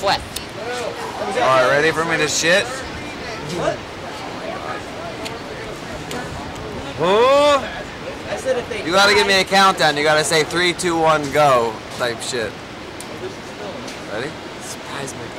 Flat. Alright, ready for me to shit? Oh! You gotta give me a countdown. You gotta say 3, 2, 1, go type shit. Ready? Surprise me.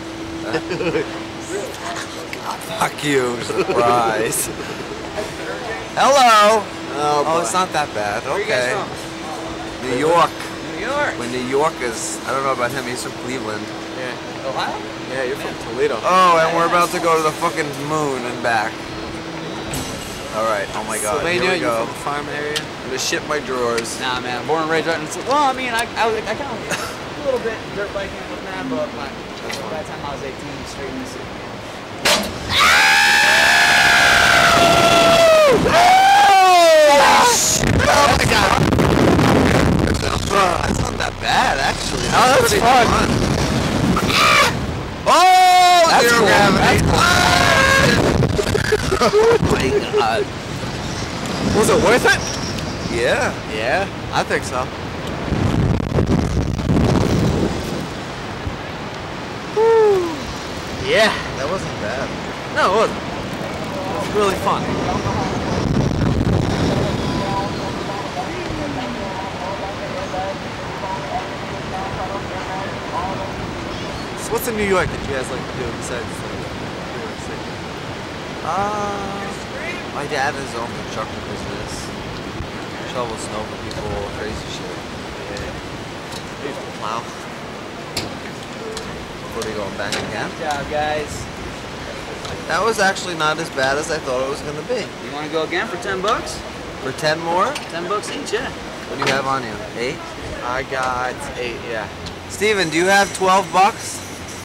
Fuck you, surprise. Hello! Oh, it's not that bad. Where are you guys Okay. from? New York. New York. When New York is, I don't know about him, he's from Cleveland. Yeah. Ohio? Yeah, you're from Toledo. Oh, and we're about to go to the fucking moon and back. Alright, oh my god, here we You go. from the farm area? I'm gonna shit my drawers. Nah, man. Born and raised right in the... Well, I mean, I kind of a little bit dirt biking with man, but by the time I was 18, straight in the city. Oh my god! That's not that bad, actually. Oh, that's pretty fun. Oh, That's zero cool. gravity. Oh my god. Was it worth it? Yeah, Yeah. I think so. Yeah. That wasn't bad. No, it wasn't. It was really fun. So what's in New York that you guys like to do besides New York City? My dad has his own construction business. Shovel snow for people, crazy shit. Yeah. He used to plow. Before they going back again. Good job, guys. That was actually not as bad as I thought it was gonna be. You want to go again for 10 bucks? For 10 more, 10 bucks each, yeah. what do you have on you? 8? I got 8, yeah. Steven, do you have 12 bucks?